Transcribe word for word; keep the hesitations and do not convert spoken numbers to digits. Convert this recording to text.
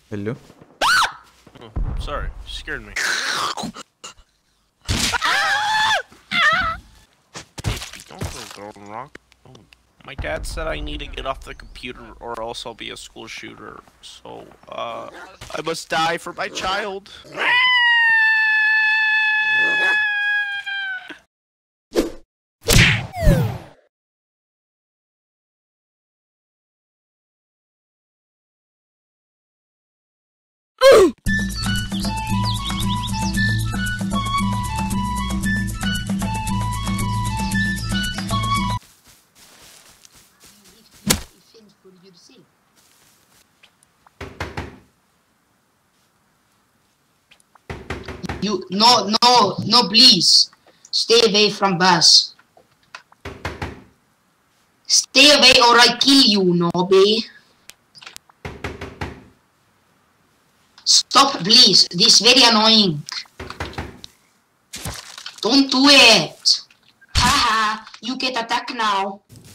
Hello? Oh, sorry. You scared me. Hey, don't go Golden Rock. Oh. My dad said I need to get off the computer or else I'll be a school shooter. So, uh, I must die for my child. You no no no please stay away from bus. Stay away or I kill you, Nobby. Stop please, this is very annoying. Don't do it. Haha, you get attacked now.